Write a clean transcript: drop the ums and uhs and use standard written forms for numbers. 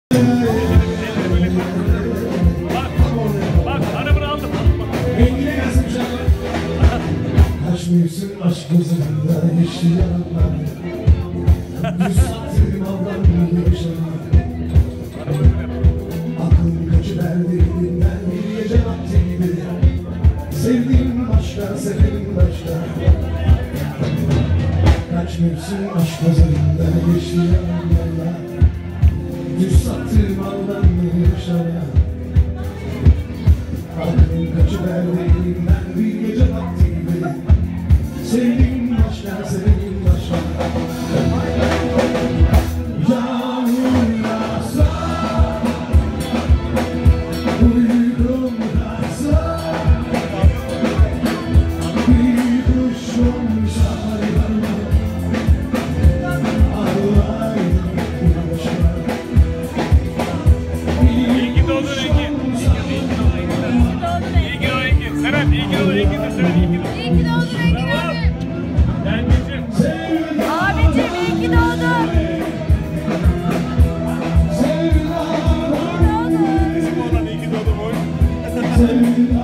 Bak arabını aldım. Rengine gelsin bir şarkı. Kaç mevsim aşk gözlerinde geçti yanımdan. Yüz sattığım Allah'ım bir yaşama. Aklım kaçıverdi elimden bir gece vaktiydi. Sevdiğim başka, sevdiğim başka. Kaç mevsim aşk gözlerinden geçti yanımdan. Yüz sattığım Allah'ım bir yaşama. Aklım kaçıverdi elimden bir gece vaktiydi. Sevdiğim başka, sevdiğim başka. Yağmur yağsa, uykum kaçsa, bir kuşum şaşar. Ağlayın bir başka. İyi ki doğdun Engin. Serhat iyi ki doğdun Engin de söyle iyi ki doğdun. İyi ki doğdun Engin abi. Yengeciğim. Abicim iyi ki doğdun. İyi ki doğdun. Bizim oğlan iyi ki doğdun. Sevda